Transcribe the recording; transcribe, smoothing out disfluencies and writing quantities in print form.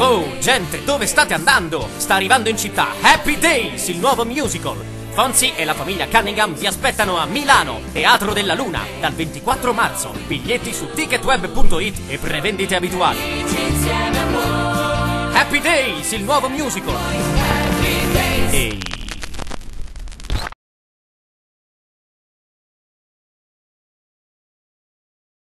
Oh, gente, dove state andando? Sta arrivando in città Happy Days, il nuovo musical. Fonzie e la famiglia Cunningham vi aspettano a Milano, Teatro della Luna, dal 24 marzo. Biglietti su ticketweb.it e prevendite abituali. Happy Days, il nuovo musical.